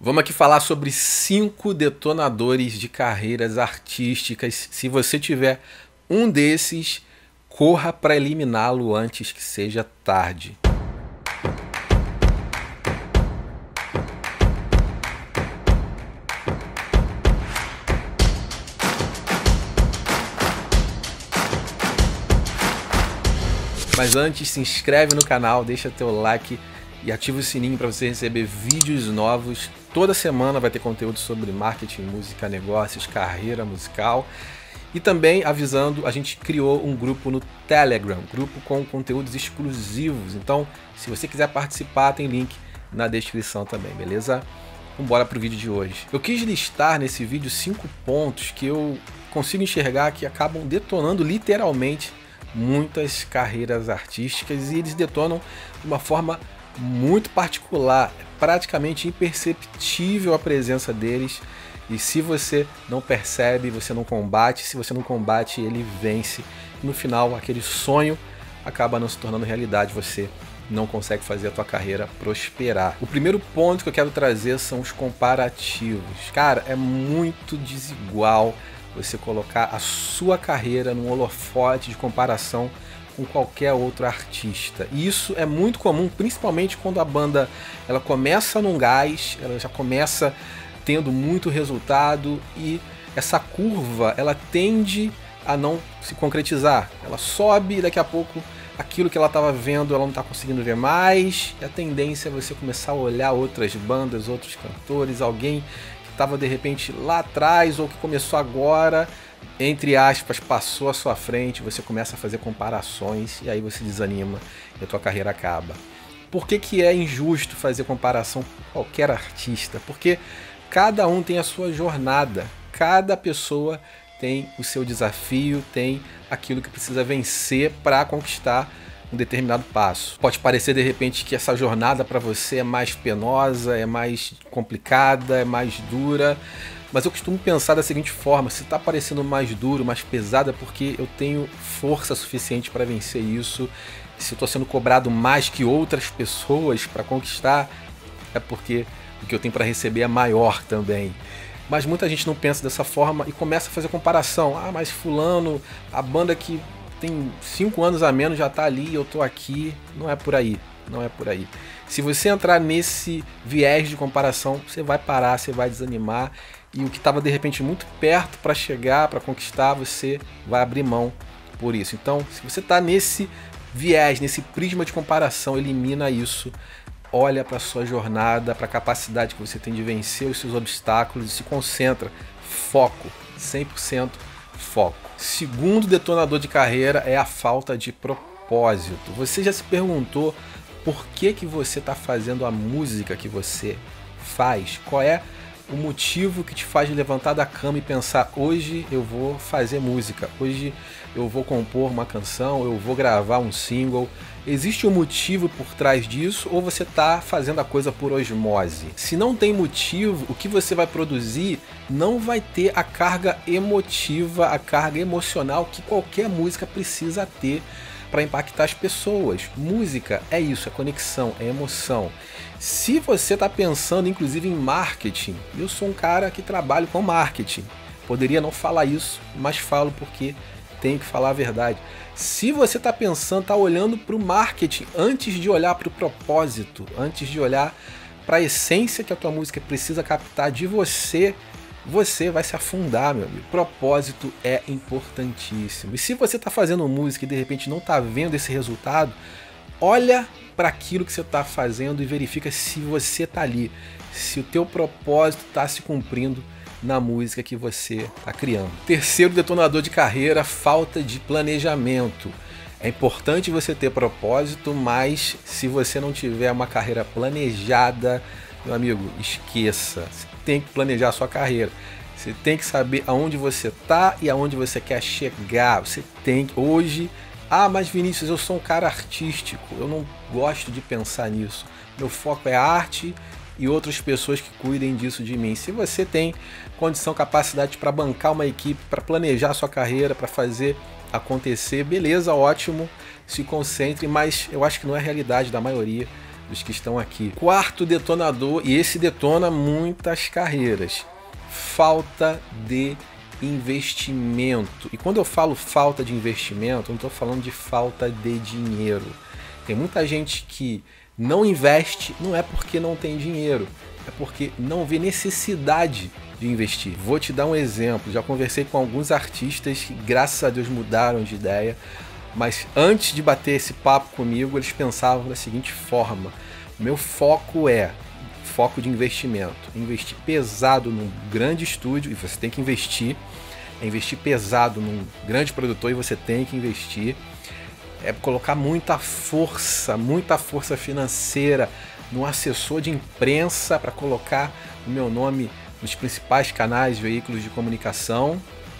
Vamos aqui falar sobre 5 detonadores de carreiras artísticas. Se você tiver um desses, corra para eliminá-lo antes que seja tarde. Mas antes, se inscreve no canal, deixa teu like e ativa o sininho para você receber vídeos novos. Toda semana vai ter conteúdo sobre marketing, música, negócios, carreira musical. E também avisando, a gente criou um grupo no Telegram, grupo com conteúdos exclusivos. Então, se você quiser participar, tem link na descrição também, beleza? Vamos embora pro vídeo de hoje. Eu quis listar nesse vídeo 5 pontos que eu consigo enxergar que acabam detonando literalmente muitas carreiras artísticas, e eles detonam de uma forma muito particular, praticamente imperceptível a presença deles, e se você não percebe, você não combate, se você não combate, ele vence, e no final aquele sonho acaba não se tornando realidade, você não consegue fazer a tua carreira prosperar. O primeiro ponto que eu quero trazer são os comparativos. Cara, é muito desigual você colocar a sua carreira num holofote de comparação com qualquer outro artista. E isso é muito comum, principalmente quando a banda ela começa num gás, ela já começa tendo muito resultado, e essa curva ela tende a não se concretizar. Ela sobe e daqui a pouco aquilo que ela estava vendo ela não está conseguindo ver mais, e a tendência é você começar a olhar outras bandas, outros cantores, alguém estava de repente lá atrás ou que começou agora, entre aspas, passou à sua frente, você começa a fazer comparações e aí você desanima e a tua carreira acaba. Por que é injusto fazer comparação com qualquer artista? Porque cada um tem a sua jornada, cada pessoa tem o seu desafio, tem aquilo que precisa vencer para conquistar um determinado passo. Pode parecer de repente que essa jornada para você é mais penosa, é mais complicada, é mais dura, mas eu costumo pensar da seguinte forma: se está parecendo mais duro, mais pesado, é porque eu tenho força suficiente para vencer isso. Se eu estou sendo cobrado mais que outras pessoas para conquistar, é porque o que eu tenho para receber é maior também. Mas muita gente não pensa dessa forma e começa a fazer comparação. Ah, mas fulano, a banda que tem 5 anos a menos já está ali, eu tô aqui. Não é por aí, não é por aí. Se você entrar nesse viés de comparação, você vai parar, você vai desanimar, e o que estava de repente muito perto para chegar, para conquistar, você vai abrir mão por isso. Então, se você está nesse viés, nesse prisma de comparação, elimina isso. Olha para a sua jornada, para a capacidade que você tem de vencer os seus obstáculos e se concentra. Foco, 100% foco. Segundo detonador de carreira é a falta de propósito. Você já se perguntou por que você está fazendo a música que você faz? Qual é o motivo que te faz levantar da cama e pensar: hoje eu vou fazer música, hoje eu vou compor uma canção, eu vou gravar um single? Existe um motivo por trás disso, ou você está fazendo a coisa por osmose? Se não tem motivo, o que você vai produzir não vai ter a carga emotiva, a carga emocional que qualquer música precisa ter para impactar as pessoas. Música é isso, é conexão, é emoção. Se você está pensando inclusive em marketing, eu sou um cara que trabalho com marketing, poderia não falar isso, mas falo porque tenho que falar a verdade. Se você está pensando, está olhando para o marketing antes de olhar para o propósito, antes de olhar para a essência que a tua música precisa captar de você, você vai se afundar, meu amigo. Propósito é importantíssimo. E se você está fazendo música e de repente não está vendo esse resultado, olha para aquilo que você está fazendo e verifica se você está ali, se o teu propósito está se cumprindo na música que você está criando. Terceiro detonador de carreira: falta de planejamento. É importante você ter propósito, mas se você não tiver uma carreira planejada, meu amigo, esqueça. Você tem que planejar a sua carreira. Você tem que saber aonde você está e aonde você quer chegar. Você tem que... Hoje, mas Vinícius, eu sou um cara artístico, eu não gosto de pensar nisso. Meu foco é a arte e outras pessoas que cuidem disso de mim. Se você tem condição, capacidade para bancar uma equipe, para planejar a sua carreira, para fazer acontecer, beleza, ótimo, se concentre, mas eu acho que não é a realidade da maioria. dos que estão aqui. Quarto detonador, e esse detona muitas carreiras: falta de investimento. E quando eu falo falta de investimento, eu não estou falando de falta de dinheiro. Tem muita gente que não investe, não é porque não tem dinheiro, é porque não vê necessidade de investir. Vou te dar um exemplo. Já conversei com alguns artistas que, graças a Deus, mudaram de ideia, mas antes de bater esse papo comigo, eles pensavam da seguinte forma: meu foco é foco de investimento, investir pesado num grande estúdio, e você tem que investir, investir pesado num grande produtor, e você tem que investir, é colocar muita força financeira no assessor de imprensa para colocar o meu nome nos principais canais, veículos de comunicação.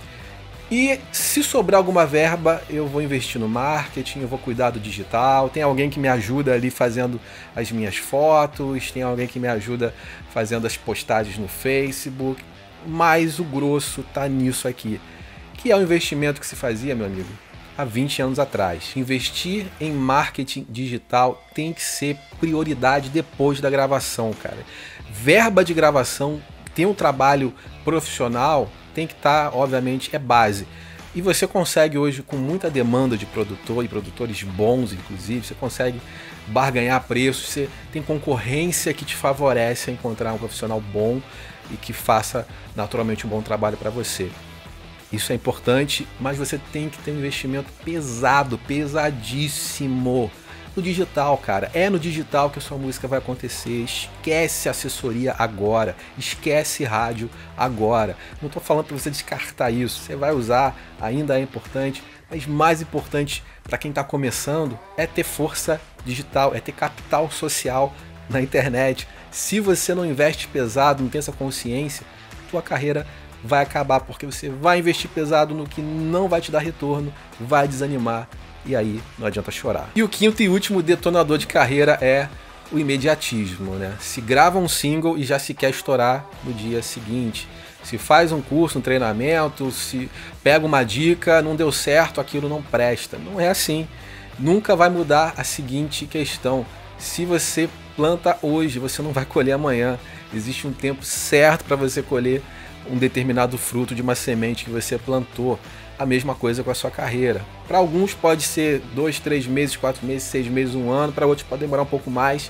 E se sobrar alguma verba, eu vou investir no marketing, eu vou cuidar do digital. Tem alguém que me ajuda ali fazendo as minhas fotos, tem alguém que me ajuda fazendo as postagens no Facebook, mas o grosso tá nisso aqui, que é o investimento que se fazia, meu amigo, há 20 anos atrás. Investir em marketing digital tem que ser prioridade depois da gravação, cara. Verba de gravação, ter um trabalho profissional, tem que estar, obviamente, é base. E você consegue hoje, com muita demanda de produtor e produtores bons, inclusive, você consegue barganhar preços, você tem concorrência que te favorece a encontrar um profissional bom e que faça naturalmente um bom trabalho para você. Isso é importante, mas você tem que ter um investimento pesado, pesadíssimo. No digital, cara, é no digital que a sua música vai acontecer. Esquece assessoria agora, esquece rádio agora. Não estou falando para você descartar isso, você vai usar, ainda é importante, mas mais importante para quem está começando é ter força digital, é ter capital social na internet. Se você não investe pesado, não tem essa consciência, tua carreira vai acabar, porque você vai investir pesado no que não vai te dar retorno, vai desanimar, e aí não adianta chorar. E o quinto e último detonador de carreira é o imediatismo, né? Se grava um single e já se quer estourar no dia seguinte. Se faz um curso, um treinamento, se pega uma dica, não deu certo, aquilo não presta. Não é assim. Nunca vai mudar a seguinte questão: se você planta hoje, você não vai colher amanhã. Existe um tempo certo para você colher um determinado fruto de uma semente que você plantou. A mesma coisa com a sua carreira. Para alguns pode ser 2, 3 meses, 4 meses, 6 meses, 1 ano. Para outros pode demorar um pouco mais.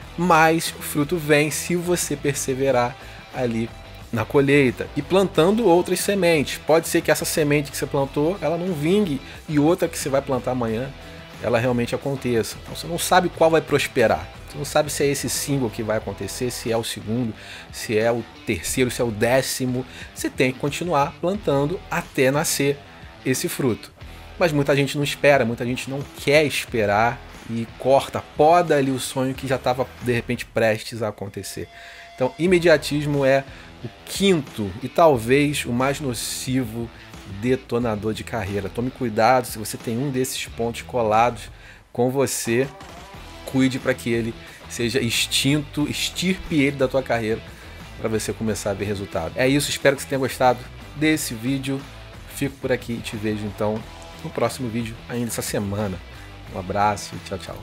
Mas o fruto vem se você perseverar ali na colheita e plantando outras sementes. Pode ser que essa semente que você plantou, ela não vingue, e outra que você vai plantar amanhã, ela realmente aconteça. Então você não sabe qual vai prosperar. Você não sabe se é esse single que vai acontecer, se é o segundo, se é o terceiro, se é o 10º. Você tem que continuar plantando até nascer esse fruto. Mas muita gente não espera, muita gente não quer esperar e corta, poda ali o sonho que já estava de repente prestes a acontecer. Então, imediatismo é o quinto e talvez o mais nocivo detonador de carreira. Tome cuidado se você tem um desses pontos colados com você. Cuide para que ele seja extinto, extirpe ele da tua carreira para você começar a ver resultado. É isso, espero que você tenha gostado desse vídeo. Fico por aqui e te vejo então no próximo vídeo ainda essa semana. Um abraço e tchau, tchau.